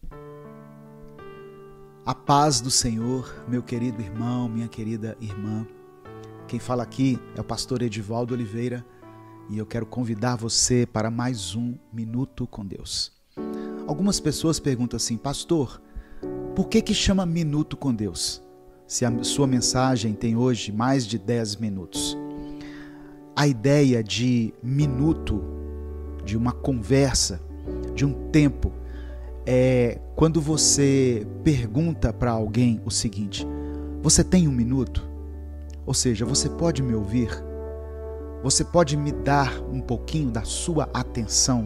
A paz do Senhor, meu querido irmão, minha querida irmã. Quem fala aqui é o pastor Edivaldo Oliveira e eu quero convidar você para mais um Minuto com Deus. Algumas pessoas perguntam assim, pastor, por que chama Minuto com Deus? Se a sua mensagem tem hoje mais de 10 minutos. A ideia de minuto, de uma conversa, de um tempo, é quando você pergunta para alguém o seguinte: você tem um minuto? Ou seja, você pode me ouvir? Você pode me dar um pouquinho da sua atenção?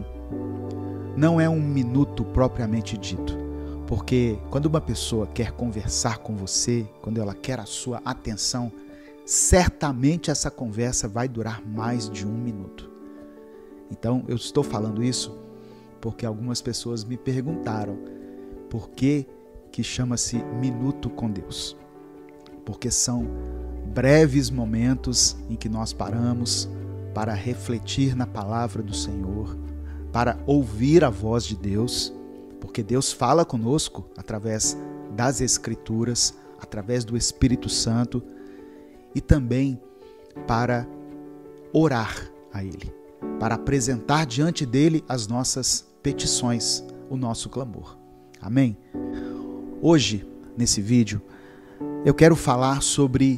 Não é um minuto propriamente dito, porque quando uma pessoa quer conversar com você, quando ela quer a sua atenção, certamente essa conversa vai durar mais de 1 minuto. Então, eu estou falando isso porque algumas pessoas me perguntaram por que chama-se Minuto com Deus. Porque são breves momentos em que nós paramos para refletir na palavra do Senhor, para ouvir a voz de Deus, porque Deus fala conosco através das Escrituras, através do Espírito Santo, e também para orar a Ele, para apresentar diante dele as nossas petições, o nosso clamor. Amém? Hoje, nesse vídeo, eu quero falar sobre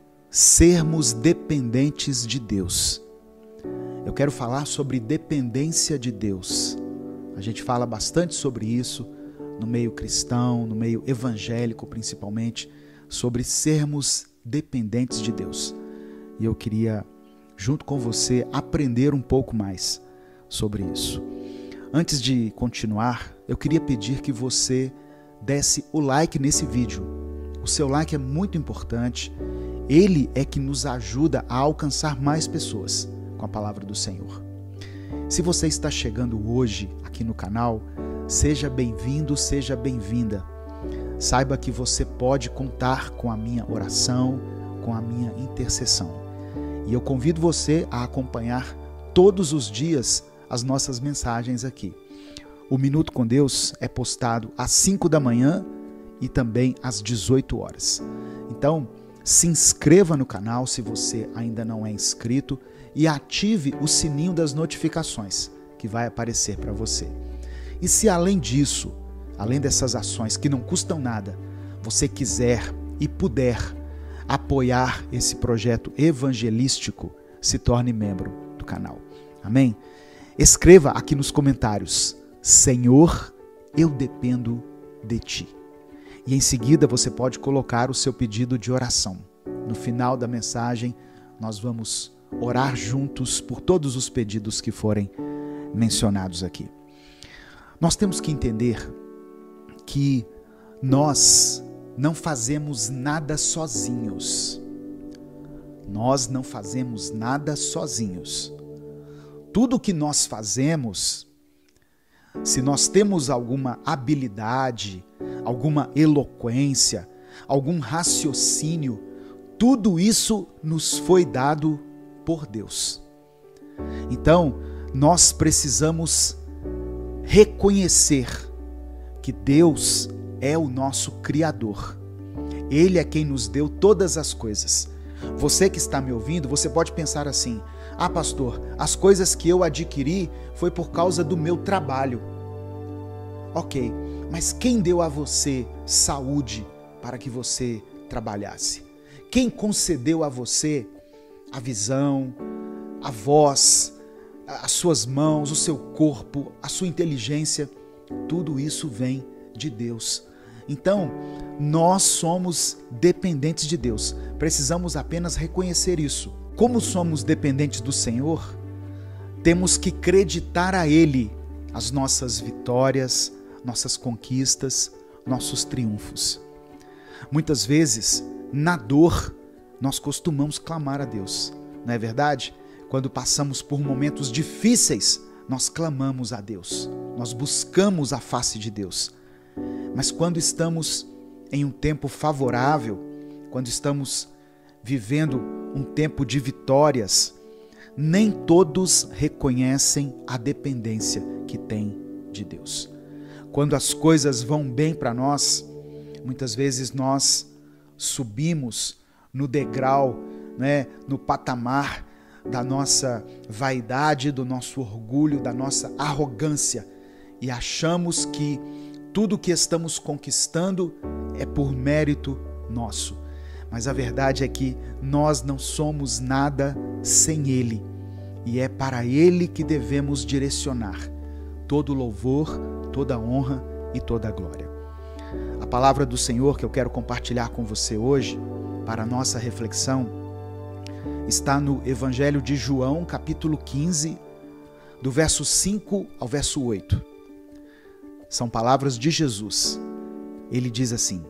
sermos dependentes de Deus. Eu quero falar sobre dependência de Deus. A gente fala bastante sobre isso no meio cristão, no meio evangélico principalmente, sobre sermos dependentes de Deus. E eu queria, junto com você, aprender um pouco mais sobre isso. Antes de continuar, eu queria pedir que você desse o like nesse vídeo. O seu like é muito importante. Ele é que nos ajuda a alcançar mais pessoas com a palavra do Senhor. Se você está chegando hoje aqui no canal, seja bem-vindo, seja bem-vinda. Saiba que você pode contar com a minha oração, com a minha intercessão. E eu convido você a acompanhar todos os dias as nossas mensagens aqui. O Minuto com Deus é postado às 5 da manhã e também às 18 horas. Então, se inscreva no canal se você ainda não é inscrito e ative o sininho das notificações que vai aparecer para você. E se além disso, além dessas ações que não custam nada, você quiser e puder apoiar esse projeto evangelístico, se torne membro do canal. Amém? Escreva aqui nos comentários: Senhor, eu dependo de Ti. E em seguida você pode colocar o seu pedido de oração. No final da mensagem, nós vamos orar juntos por todos os pedidos que forem mencionados aqui. Nós temos que entender que nós não fazemos nada sozinhos. Nós não fazemos nada sozinhos. Tudo que nós fazemos, se nós temos alguma habilidade, alguma eloquência, algum raciocínio, tudo isso nos foi dado por Deus. Então, nós precisamos reconhecer que Deus é o nosso Criador. Ele é quem nos deu todas as coisas. Você que está me ouvindo, você pode pensar assim: ah, pastor, as coisas que eu adquiri foi por causa do meu trabalho. Ok, mas quem deu a você saúde para que você trabalhasse? Quem concedeu a você a visão, a voz, as suas mãos, o seu corpo, a sua inteligência? Tudo isso vem de Deus. Então, nós somos dependentes de Deus. Precisamos apenas reconhecer isso. Como somos dependentes do Senhor, temos que acreditar a Ele as nossas vitórias, nossas conquistas, nossos triunfos. Muitas vezes, na dor, nós costumamos clamar a Deus. Não é verdade? Quando passamos por momentos difíceis, nós clamamos a Deus. Nós buscamos a face de Deus. Mas quando estamos em um tempo favorável, quando estamos vivendo um tempo de vitórias, nem todos reconhecem a dependência que têm de Deus. Quando as coisas vão bem para nós, muitas vezes nós subimos no degrau, né, no patamar da nossa vaidade, do nosso orgulho, da nossa arrogância e achamos que tudo que estamos conquistando é por mérito nosso. Mas a verdade é que nós não somos nada sem Ele e é para Ele que devemos direcionar todo louvor, toda honra e toda glória. A palavra do Senhor que eu quero compartilhar com você hoje, para a nossa reflexão, está no Evangelho de João, capítulo 15, do verso 5 ao verso 8. São palavras de Jesus. Ele diz assim: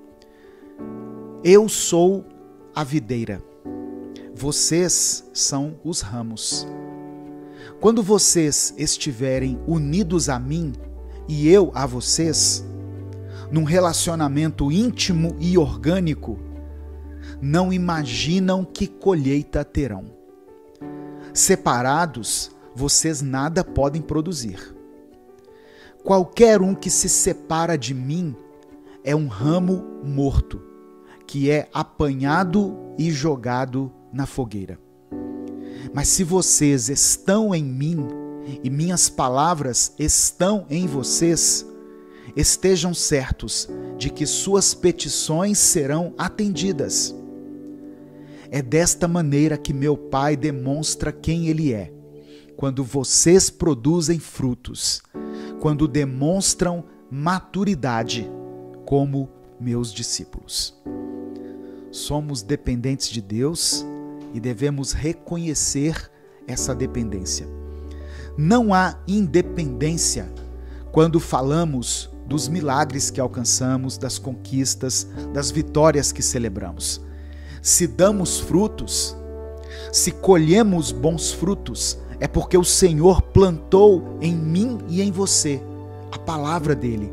Eu sou a videira, vocês são os ramos. Quando vocês estiverem unidos a mim e eu a vocês, num relacionamento íntimo e orgânico, não imaginam que colheita terão. Separados, vocês nada podem produzir. Qualquer um que se separa de mim é um ramo morto, que é apanhado e jogado na fogueira. Mas se vocês estão em mim e minhas palavras estão em vocês, estejam certos de que suas petições serão atendidas. É desta maneira que meu Pai demonstra quem Ele é, quando vocês produzem frutos, quando demonstram maturidade como meus discípulos. Somos dependentes de Deus e devemos reconhecer essa dependência. Não há independência quando falamos dos milagres que alcançamos, das conquistas, das vitórias que celebramos. Se damos frutos, se colhemos bons frutos, é porque o Senhor plantou em mim e em você a palavra dele.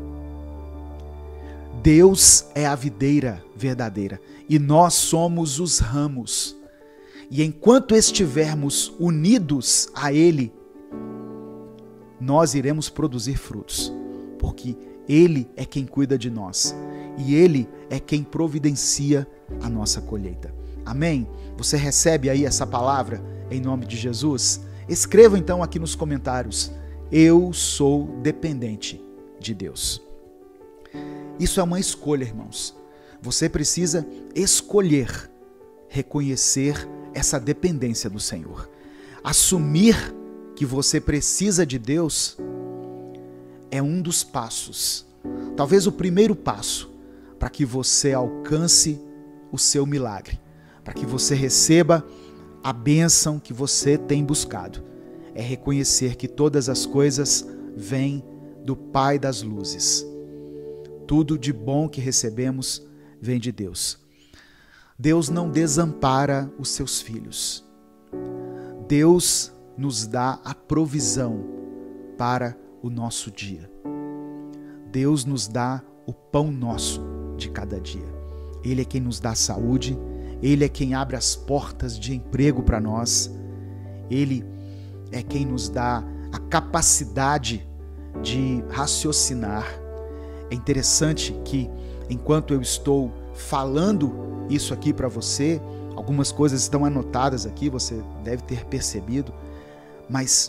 Deus é a videira verdadeira e nós somos os ramos. E enquanto estivermos unidos a Ele, nós iremos produzir frutos, porque Ele é quem cuida de nós e Ele é quem providencia a nossa colheita. Amém? Você recebe aí essa palavra em nome de Jesus? Escreva então aqui nos comentários: eu sou dependente de Deus. Isso é uma escolha, irmãos. Você precisa escolher reconhecer essa dependência do Senhor. Assumir que você precisa de Deus é um dos passos, talvez o primeiro passo, para que você alcance o seu milagre, para que você receba a bênção que você tem buscado. É reconhecer que todas as coisas vêm do Pai das luzes. Tudo de bom que recebemos vem de Deus. Deus não desampara os seus filhos. Deus nos dá a provisão para o nosso dia. Deus nos dá o pão nosso de cada dia. Ele é quem nos dá saúde, Ele é quem abre as portas de emprego para nós, Ele é quem nos dá a capacidade de raciocinar. É interessante que, enquanto eu estou falando isso aqui para você, algumas coisas estão anotadas aqui, você deve ter percebido, mas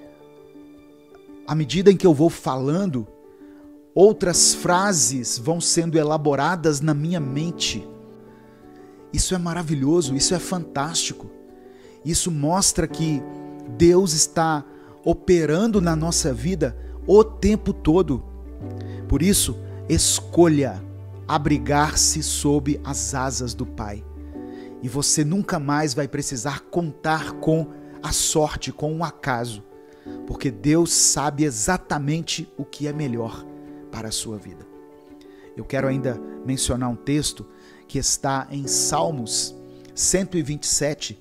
à medida em que eu vou falando, outras frases vão sendo elaboradas na minha mente. Isso é maravilhoso, isso é fantástico. Isso mostra que Deus está operando na nossa vida o tempo todo. Por isso, escolha abrigar-se sob as asas do Pai. E você nunca mais vai precisar contar com a sorte, com o acaso, porque Deus sabe exatamente o que é melhor para a sua vida. Eu quero ainda mencionar um texto que está em Salmos 127,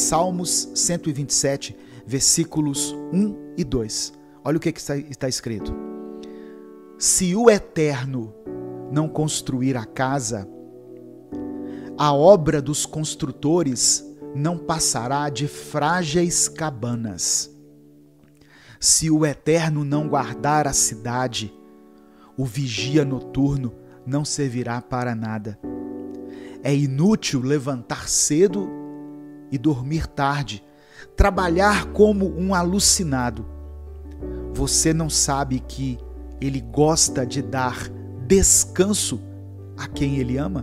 versículos 1 e 2. Olha o que está escrito. Se o Eterno não construir a casa, a obra dos construtores não passará de frágeis cabanas. Se o Eterno não guardar a cidade, O vigia noturno não servirá para nada. É inútil levantar cedo e dormir tarde, trabalhar como um alucinado. Você não sabe que Ele gosta de dar descanso a quem Ele ama?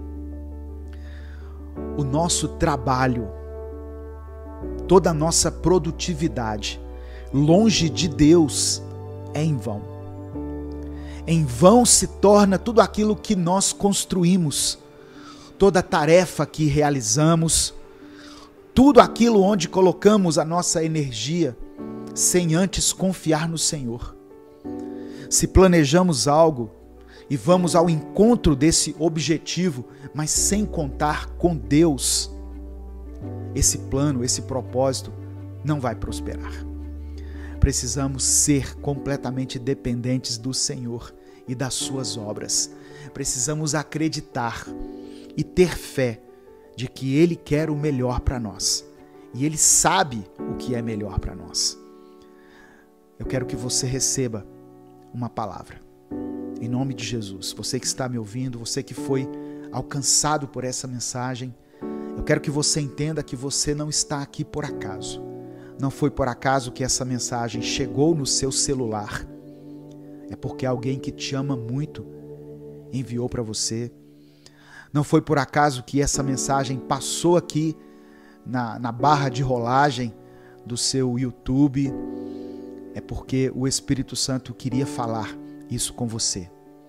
O nosso trabalho, toda a nossa produtividade, longe de Deus, é em vão. Em vão se torna tudo aquilo que nós construímos, toda tarefa que realizamos, tudo aquilo onde colocamos a nossa energia, sem antes confiar no Senhor. Se planejamos algo e vamos ao encontro desse objetivo, mas sem contar com Deus, esse plano, esse propósito não vai prosperar. Precisamos ser completamente dependentes do Senhor e das suas obras. Precisamos acreditar e ter fé de que Ele quer o melhor para nós. E Ele sabe o que é melhor para nós. Eu quero que você receba uma palavra. Em nome de Jesus. Você que está me ouvindo, você que foi alcançado por essa mensagem, eu quero que você entenda que você não está aqui por acaso. Não foi por acaso que essa mensagem chegou no seu celular. É porque alguém que te ama muito enviou para você. Não foi por acaso que essa mensagem passou aqui na barra de rolagem do seu YouTube. É porque o Espírito Santo queria falar isso com você.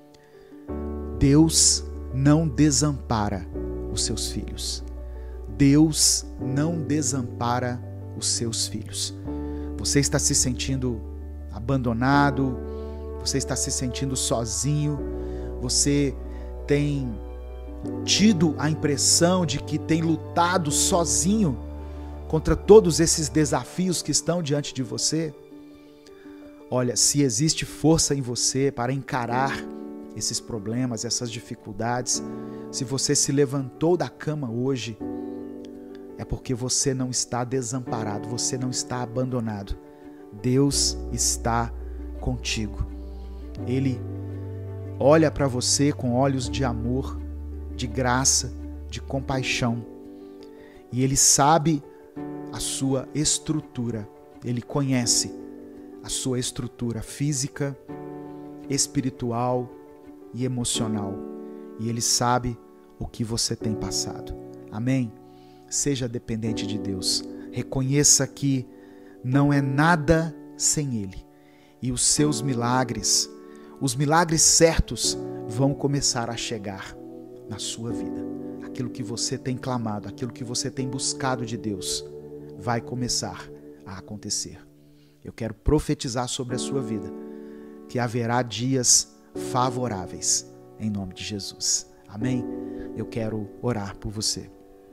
Deus não desampara os seus filhos. Deus não desampara os seus filhos. Você está se sentindo abandonado, você está se sentindo sozinho, você tem tido a impressão de que tem lutado sozinho contra todos esses desafios que estão diante de você. Olha, se existe força em você para encarar esses problemas, essas dificuldades, se você se levantou da cama hoje, é porque você não está desamparado, você não está abandonado. Deus está contigo. Ele olha para você com olhos de amor, de graça, de compaixão. E Ele sabe a sua estrutura. Ele conhece a sua estrutura física, espiritual e emocional. E Ele sabe o que você tem passado. Amém? Seja dependente de Deus. Reconheça que não é nada sem Ele. E os seus milagres, os milagres certos, vão começar a chegar na sua vida. Aquilo que você tem clamado, aquilo que você tem buscado de Deus, vai começar a acontecer. Eu quero profetizar sobre a sua vida que haverá dias favoráveis, em nome de Jesus. Amém? Eu quero orar por você.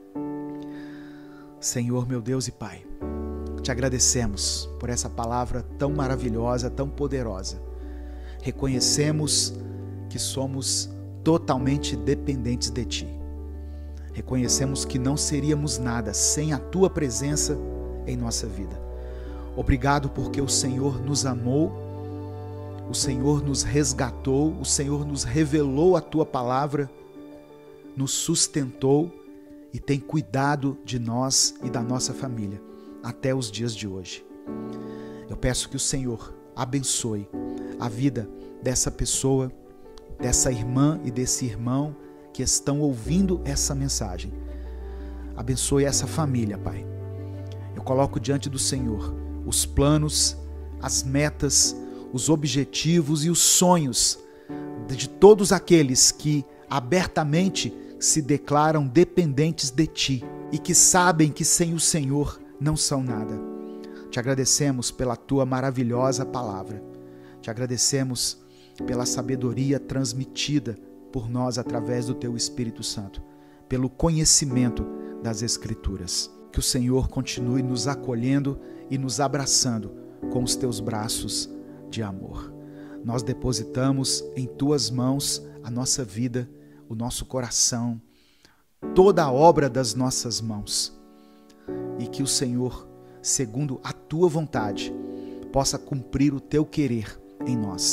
Senhor, meu Deus e Pai, te agradecemos por essa palavra tão maravilhosa, tão poderosa. Reconhecemos que somos totalmente dependentes de Ti. Reconhecemos que não seríamos nada sem a Tua presença em nossa vida. Obrigado porque o Senhor nos amou, o Senhor nos resgatou, o Senhor nos revelou a Tua palavra, nos sustentou e tem cuidado de nós e da nossa família até os dias de hoje. Eu peço que o Senhor abençoe a vida dessa pessoa, dessa irmã e desse irmão que estão ouvindo essa mensagem. Abençoe essa família, Pai. Eu coloco diante do Senhor os planos, as metas, os objetivos e os sonhos de todos aqueles que abertamente se declaram dependentes de Ti e que sabem que sem o Senhor não são nada. Te agradecemos pela Tua maravilhosa palavra. Te agradecemos pela sabedoria transmitida por nós através do Teu Espírito Santo, pelo conhecimento das Escrituras. Que o Senhor continue nos acolhendo e nos abraçando com os Teus braços de amor. Nós depositamos em Tuas mãos a nossa vida, o nosso coração, toda a obra das nossas mãos. E que o Senhor, segundo a Tua vontade, possa cumprir o Teu querer em nós.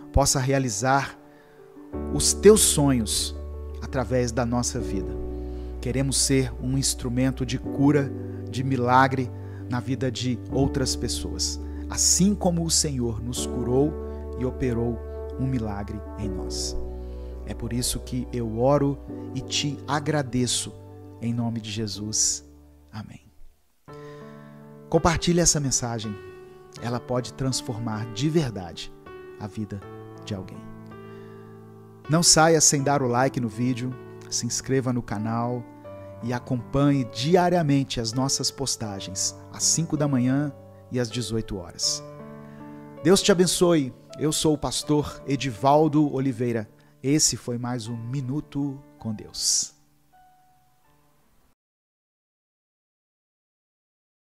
possa realizar os teus sonhos através da nossa vida. Queremos ser um instrumento de cura, de milagre na vida de outras pessoas, assim como o Senhor nos curou e operou um milagre em nós. É por isso que eu oro e te agradeço em nome de Jesus. Amém. Compartilhe essa mensagem. Ela pode transformar de verdade a vida de alguém. Não saia sem dar o like no vídeo, se inscreva no canal e acompanhe diariamente as nossas postagens, às 5 da manhã e às 18 horas. Deus te abençoe. Eu sou o pastor Edivaldo Oliveira. Esse foi mais um Minuto com Deus.